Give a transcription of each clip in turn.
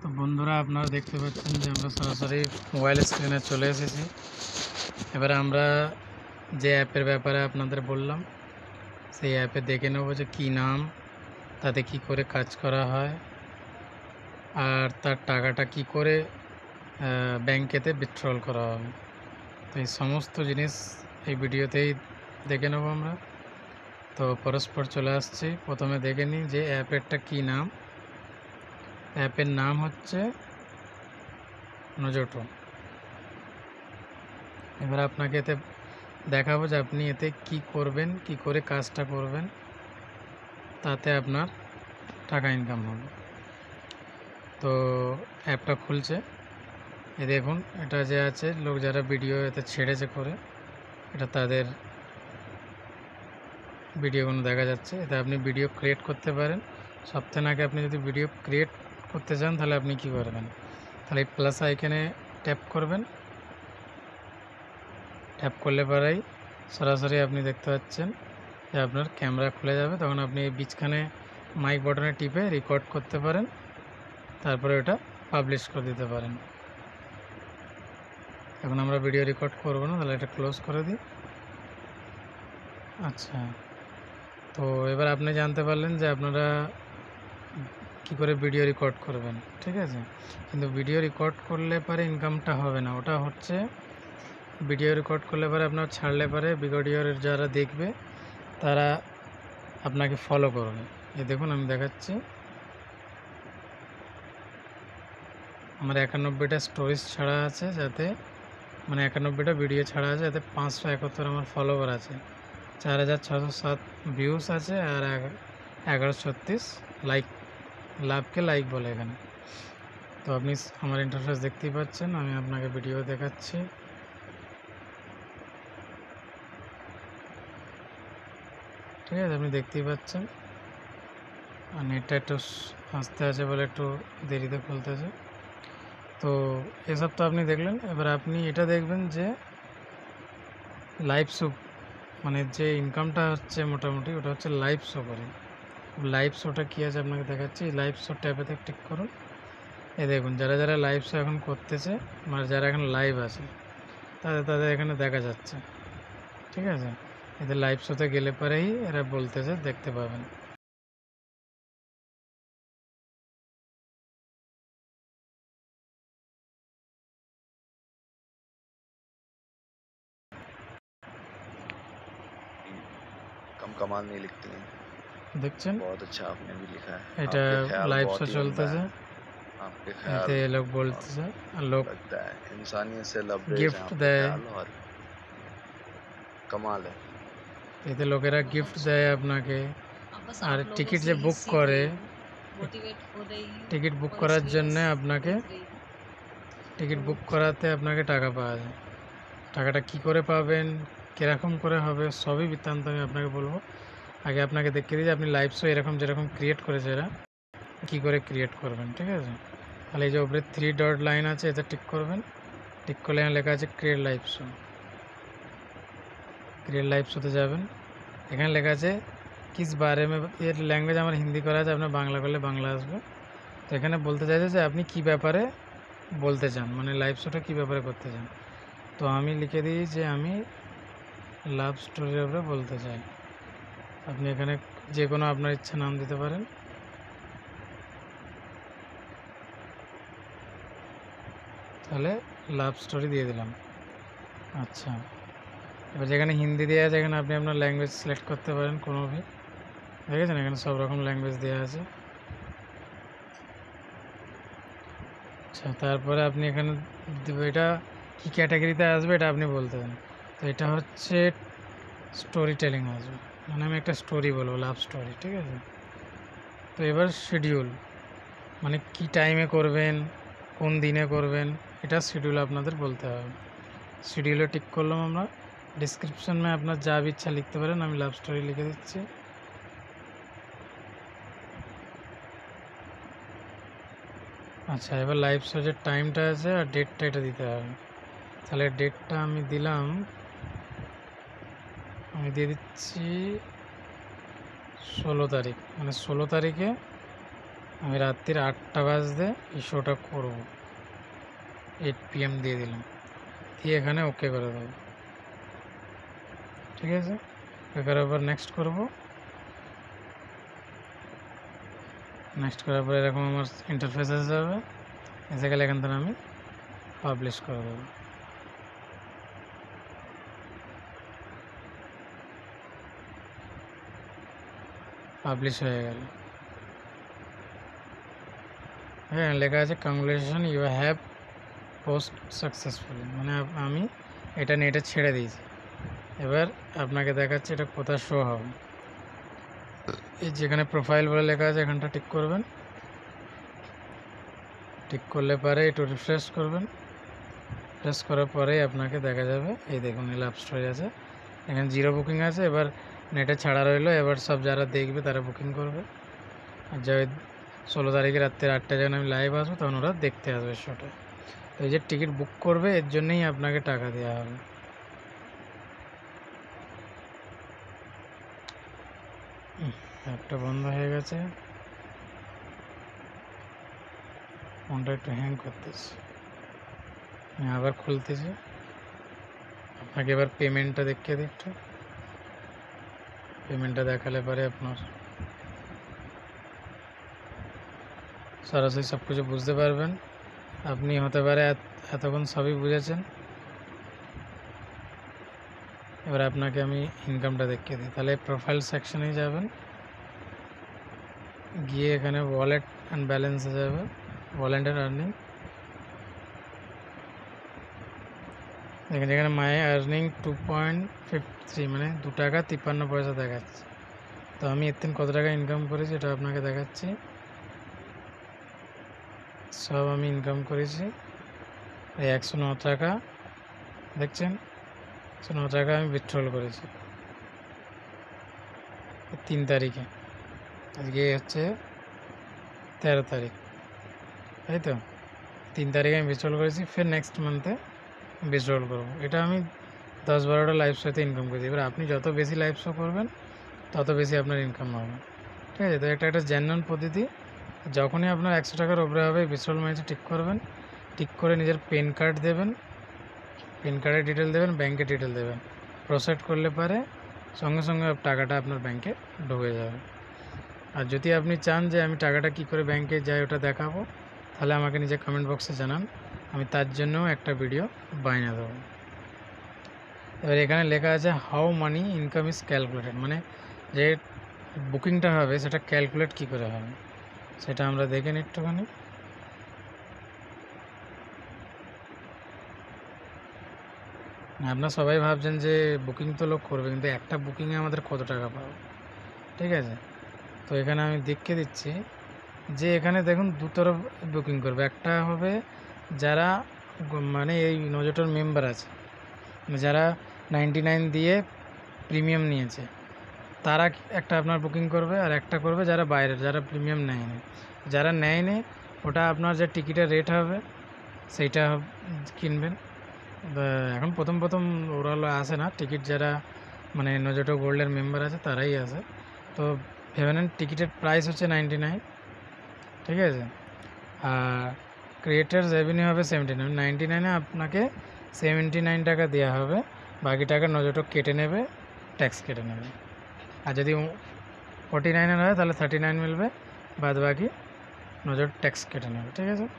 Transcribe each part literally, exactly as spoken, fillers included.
তো বন্ধুরা, আপনারা দেখতে পাচ্ছেন যে আমরা সরাসরি মোবাইল স্ক্রিনে চলে এসেছি। এবারে আমরা যে অ্যাপের ব্যাপারে আপনাদের বললাম সেই অ্যাপে দেখে নেব যে কী নাম, তাতে কি করে কাজ করা হয়, আর তার টাকাটা কি করে ব্যাংকেতে উইথড্রল করা হবে। তো এই সমস্ত জিনিস এই ভিডিওতেই দেখে নেব আমরা। তো পরস্পর চলে আসছি। প্রথমে দেখে নিই যে অ্যাপেরটা কী নাম। অ্যাপের নাম হচ্ছে নোজোটো। এবার আপনাকে এতে দেখাবো যে আপনি এতে কি করবেন, কি করে কাজটা করবেন, তাতে আপনার টাকা ইনকাম হবে। তো অ্যাপটা খুলছে, এ দেখুন এটা যে আছে, লোক যারা ভিডিও এতে ছেড়েছে করে, এটা তাদের ভিডিওগুলো দেখা যাচ্ছে। এতে আপনি ভিডিও ক্রিয়েট করতে পারেন। সবথেকে আগে আপনি যদি ভিডিও ক্রিয়েট করতে চান তাহলে আপনি কি করবেন, তাহলে এই প্লাস আইকনে ট্যাপ করবেন। ট্যাপ করলে পরেই সরাসরি আপনি দেখতে পাচ্ছেন যে আপনার ক্যামেরা খুলে যাবে। তখন আপনি এই বিচখানে মাইক বাটনে টিপে রেকর্ড করতে পারেন, তারপরে ওটা পাবলিশ করে দিতে পারেন। এখন আমরা ভিডিও রেকর্ড করব না, তাহলে এটা ক্লোজ করে দিই। আচ্ছা, তো এবার আপনি জানতে পারলেন যে আপনারা কি করে ভিডিও রেকর্ড করবেন, ঠিক আছে। কিন্তু ভিডিও রেকর্ড করলে পরে ইনকামটা হবে না। ওটা হচ্ছে ভিডিও রেকর্ড করলে পরে আপনার ছাড়লে পরে ভিডিওর যারা দেখবে তারা আপনাকে ফলো করবে। এই দেখুন আমি দেখাচ্ছি, আমার একানব্বইটা স্টোরিজ ছাড়া আছে, যাতে মানে একানব্বইটা ভিডিও ছাড়া আছে, যাতে পাঁচশো একাত্তর আমার ফলোয়ার আছে, চার হাজার ছশো সাত ভিউস আছে, আর এগারোশো ছত্রিশ লাইক, লাভকে লাইক বলে এখানে। তো আপনি আমার ইন্টারফেস দেখতেই পাচ্ছেন, আমি আপনাকে ভিডিও দেখাচ্ছি। ঠিক আছে, আপনি দেখতেই পাচ্ছেন। আর নেটটা একটু আসতে আছে বলে একটু দেরিতে খুলতেছে। তো এসব তো আপনি দেখলেন। এবার আপনি এটা দেখবেন যে লাইভ শো, মানে যে ইনকামটা হচ্ছে মোটামুটি ওটা হচ্ছে লাইভ শো করে। লাইভ শোটা কী আছে আপনাকে দেখাচ্ছি। লাইভ শো ট্যাবেতে ক্লিক করুন। এ দেখুন যারা যারা লাইভ শো এখন করতেছে, মানে যারা এখন লাইভ আছে, তাদের তাদের এখানে দেখা যাচ্ছে। ঠিক আছে, এদের লাইভ শোতে গেলে পরেই এরা বলতেছে, দেখতে পাবেন। कम कमाल नहीं लिखती हैं। দেখছেন बहुत अच्छा आपने भी लिखा है। এটা आपके ख्याल লাইভ बहुत শো ही उम्दा চলতেছে। है। आपके ख्याल এতে লোক বলতেছে, আর লোক लगता है इंसानियत से लबरेज हैं গিফট आपके দেয়। ख्याल, और कमाल है। এতে লোকেরা গিফট দেয় আপনাকে। बस আর आप लोगों টিকিট से যে ही বুক सीख করে, रही हूँ, मोटिवेट हो रही हूँ টিকিট বুক और করার इसलिए জন্য बस আপনাকে देख रही हूँ। টিকিট বুক করাতে আপনাকে টাকা পাওয়া যায়। টাকাটা কি করে পাবেন, কীরকম করে হবে, সবই বৃত্তান্ত আমি আপনাকে বলবো। আগে আপনাকে দেখিয়ে দিই যে আপনি লাইভ শো এরকম যেরকম ক্রিয়েট করেছে এরা, কী করে ক্রিয়েট করবেন। ঠিক আছে, তাহলে এই যে উপরে থ্রি ডট লাইন আছে, এতে টিক করবেন। টিক করলে এখানে লেখা আছে create live show. Create live শোতে যাবেন, এখানে লেখা আছে কিস বারে মে, এর ল্যাঙ্গুয়েজ আমার হিন্দি করা আছে, আপনার বাংলা করলে বাংলা আসবে। তো এখানে বলতে চাইছে যে আপনি কী ব্যাপারে বলতে চান, মানে লাইভ শোটা কী ব্যাপারে করতে চান। তো আমি লিখে দিই যে আমি লাভ স্টোরির ব্যাপারে বলতে চাই। আপনি এখানে যে কোনো আপনার ইচ্ছা নাম দিতে পারেন। তাহলে লাভ স্টোরি দিয়ে দিলাম। আচ্ছা, এবার যেখানে হিন্দি দেওয়া আছে এখানে আপনি আপনার ল্যাঙ্গুয়েজ সিলেক্ট করতে পারেন কোনো ভি। দেখেছেন এখানে সব রকম ল্যাঙ্গুয়েজ দেওয়া আছে। আচ্ছা, তারপরে আপনি এখানে এটা কী ক্যাটাগরিতে আসবে এটা আপনি বলতে পারেন। তো এটা হচ্ছে স্টোরি টেলিং আসবে, মানে আমি একটা স্টোরি বলবো, লাভ স্টোরি। ঠিক আছে, তো এবার শিডিউল, মানে কি টাইমে করবেন, কোন দিনে করবেন, এটা শিডিউল আপনাদের বলতে হবে। শিডিউলে টিক করলাম আমরা। ডিসক্রিপশন মে আপনার যা ইচ্ছা লিখতে পারেন, আমি লাভ স্টোরি লিখে দিচ্ছি। আচ্ছা, এবার লাইভ শো যে টাইমটা আছে আর ডেটটা এটা দিতে হবে। তাহলে ডেটটা আমি দিলাম, আমি দিয়ে দিচ্ছি ষোলো তারিখ, মানে ষোলো তারিখে আমি রাত্রির আটটা বাজতে এই শোটা করবো, এইট পি এম দিয়ে দিলাম, দিয়ে এখানে ওকে করে দেবো। ঠিক আছে, এখানে আবার নেক্সট করব। নেক্সট করার পরে এরকম আমার ইন্টারফেস এসে যাবে, এসে গেলে এখান থেকে আমি পাবলিশ করে দেবো। পাবলিশ হয়ে গেল। হ্যাঁ, লেখা আছে congratulation you have post successfully, মানে আমি এটা নেটে ছেড়ে দিয়েছি। এবার আপনাকে দেখাচ্ছে এটা কোথায় শো হবে। এই যেখানে প্রোফাইল বলে লেখা আছে এখানটা টিক করবেন। টিক করলে পরে একটু রিফ্রেশ করবেন। রিফ্রেশ করার পরেই আপনাকে দেখা যাবে, এই দেখুন নীল অ্যাপ স্টোরেজ আছে, এখানে জিরো বুকিং আছে। এবার নেটে ছাড়া রইলো, এবার সব যারা দেখবে তারা বুকিং করবে। আর যে ষোলো তারিখে রাত্রে আটটায় যখন আমি লাইভ আসবো তখন ওরা দেখতে আসবে শোটা। তো এই যে টিকিট বুক করবে এর জন্যই আপনাকে টাকা দেওয়া হবে। অ্যাপটা বন্ধ হয়ে গেছে, ফোনটা একটু হ্যাং করতেছে, আমি আবার খুলতেছি। আপনাকে এবার পেমেন্টটা দেখিয়ে দিই একটু। পেমেন্টটা দেখালে পরে আপনার সরাসরি সব কিছু বুঝতে পারবেন। আপনি হতে পারে এতক্ষণ সবই বুঝেছেন। এবার আপনাকে আমি ইনকামটা দেখিয়ে দিই। তাহলে প্রোফাইল সেকশনে যাবেন, গিয়ে এখানে ওয়ালেট অ্যান্ড ব্যালেন্সে যাবে, ওয়ালেট অ্যান্ড আর্নিং। দেখেন যেখানে my earning two point fifty three মানে দু টাকা তিপ্পান্ন পয়সা দেখাচ্ছে। তো আমি এর থেকে কত টাকা ইনকাম করেছি এটা আপনাকে দেখাচ্ছি। সব আমি ইনকাম করেছি এই একশো ন টাকা, দেখছেন একশো ন টাকা আমি উইথড্রল করেছি তিন তারিখে। আজকে হচ্ছে তেরো তারিখ, তাই তো তিন তারিখে আমি উইথড্রল করেছি। ফের নেক্সট মান্থে উইথড্রল করবো। এটা আমি দশ বারোটা লাইভ শোতে ইনকাম করেছি। এবার আপনি যত বেশি লাইভ শো করবেন তত বেশি আপনার ইনকাম হবে। ঠিক আছে, তো একটা একটা জেনুইন পদ্ধতি। যখনই আপনার একশো টাকার ওপরে হবে উইথড্রল মানিতে টিক করবেন, টিক করে নিজের পেন কার্ড দেবেন, পেন কার্ডের ডিটেল দেবেন, ব্যাংকের ডিটেল দেবেন। প্রসেস করলে পরে সঙ্গে সঙ্গে টাকাটা আপনার ব্যাংকে ঢুকে যাবে। আর যদি আপনি চান যে আমি টাকাটা কী করে ব্যাংকে যাই ওটা দেখাবো, তাহলে আমাকে নিজে কমেন্ট বক্সে জানান, আমি তার জন্যও একটা ভিডিও বানিয়ে দেবো। এবার এখানে লেখা আছে how money income is calculated, মানে যে বুকিংটা হবে সেটা ক্যালকুলেট কী করে হবে সেটা আমরা দেখে নিই একটুখানি। আপনারা সবাই ভাবছেন যে বুকিং তো লোক করবে, কিন্তু একটা বুকিংয়ে আমাদের কত টাকা পাবো। ঠিক আছে, তো এখানে আমি দেখিয়ে দিচ্ছি যে এখানে দেখুন দু তরফ বুকিং করবে। একটা হবে যারা মানে এই নজরটার মেম্বার আছে, মানে যারা নাইনটি নাইন দিয়ে প্রিমিয়াম নিয়েছে তারা একটা আপনার বুকিং করবে, আর একটা করবে যারা বাইরের, যারা প্রিমিয়াম নেয়নি। যারা নেয়নি ওটা আপনার যে টিকিটের রেট হবে সেইটা কিনবেন। এখন প্রথম প্রথম ওরা আসে না টিকিট, যারা মানে নজরটো গোল্ডের মেম্বার আছে তারাই আসে। তো ভেবে নেন টিকিটের প্রাইস হচ্ছে নাইনটি নাইন, ঠিক আছে। আর ক্রিয়েটার্স রেভিনিউ হবে সেভেন্টি নাইন, নাইনটি নাইনে আপনাকে সেভেন্টি নাইন টাকা দেওয়া হবে, বাকি টাকা নজরটো কেটে নেবে, ট্যাক্স কেটে নেবে। আর যদি ফর্টি নাইনের হয় তাহলে থার্টি নাইন মিলবে, বাদ বাকি নজর ট্যাক্স কেটে নেবে। ঠিক আছে,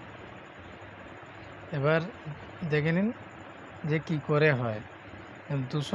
এবার দেখে নিন যে কি করে হয়। দুশো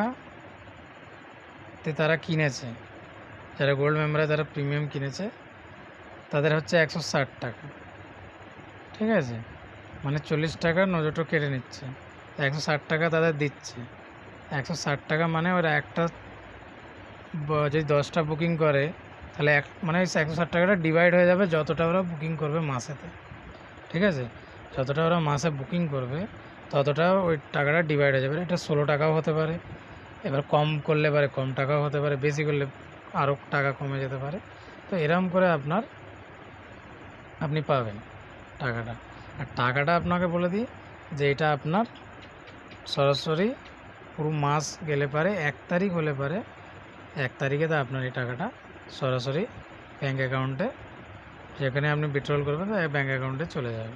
টাকাতে তারা কিনেছে, যারা গোল্ড মেম্বার যারা প্রিমিয়াম কিনেছে তাদের হচ্ছে একশো ষাট টাকা। ঠিক আছে, মানে চল্লিশ টাকা নজরটো কেটে নিচ্ছে, একশো ষাট টাকা তাদের দিচ্ছে। একশো ষাট টাকা মানে ওরা একটা যদি দশটা বুকিং করে তাহলে এক মানে একশো ষাট টাকাটা ডিভাইড হয়ে যাবে যতটা ওরা বুকিং করবে মাসেতে। ঠিক আছে, যতটা ওরা মাসে বুকিং করবে ততটা ওই টাকাটা ডিভাইড হয়ে যাবে। এটা ষোলো টাকাও হতে পারে, এবার কম করলে পারে কম টাকাও হতে পারে, বেশি করলে আরও টাকা কমে যেতে পারে। তো এরকম করে আপনার আপনি পাবেন টাকাটা। আর টাকাটা আপনাকে বলে দিই যে এটা আপনার সরাসরি পুরো মাস গেলে পারে এক তারিখ হলে পারে এক তারিখে তো আপনার এই টাকাটা সরাসরি ব্যাঙ্ক অ্যাকাউন্টে যেখানে আপনি উইথড্রল করবেন ব্যাঙ্ক অ্যাকাউন্টে চলে যাবে।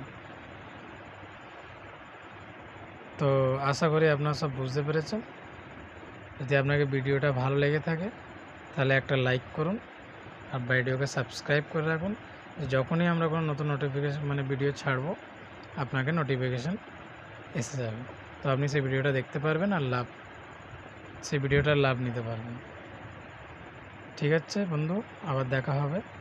তো আশা করি আপনারা সব বুঝতে পেরেছেন। যদি আপনাকে ভিডিওটা ভালো লেগে থাকে তাহলে একটা লাইক করুন আর ভিডিওকে সাবস্ক্রাইব করে রাখুন। যখনই আমরা কোনো নতুন নোটিফিকেশান মানে ভিডিও ছাড়বো আপনাকে নোটিফিকেশান এসে যাবে। তো আপনি সেই ভিডিওটা দেখতে পারবেন আর লাভ সেই ভিডিওটার লাভ নিতে পারবেন। ঠিক আছে বন্ধু, আবার দেখা হবে।